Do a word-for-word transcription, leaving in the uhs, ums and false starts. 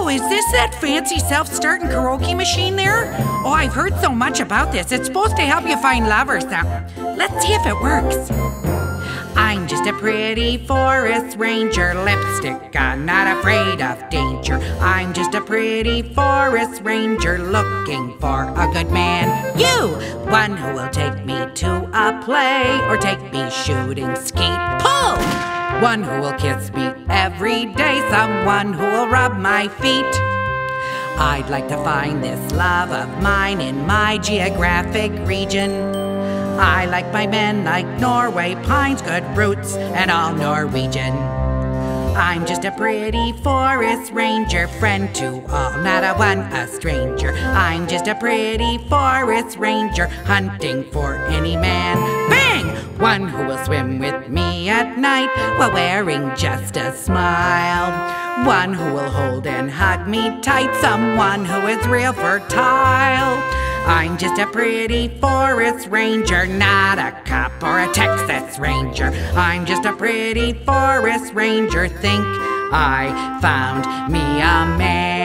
Oh, is this that fancy self-starting karaoke machine there? Oh, I've heard so much about this. It's supposed to help you find lovers. Now, let's see if it works. I'm just a pretty forest ranger, lipstick on, not afraid of danger. I'm just a pretty forest ranger looking for a good man. You! One who will take me to a play or take me shooting skeet. Pull! One who will kiss me every day, someone who will rub my feet. I'd like to find this love of mine in my geographic region. I like my men like Norway pines, good roots, and all Norwegian. I'm just a pretty forest ranger, friend to all, not a one a stranger. I'm just a pretty forest ranger, hunting for any man. Bang! One who will swim with me at night while wearing just a smile. One who will hold and hug me tight, someone who is real fertile. I'm just a pretty forest ranger, not a cop or a Texas Ranger. I'm just a pretty forest ranger, think I found me a man.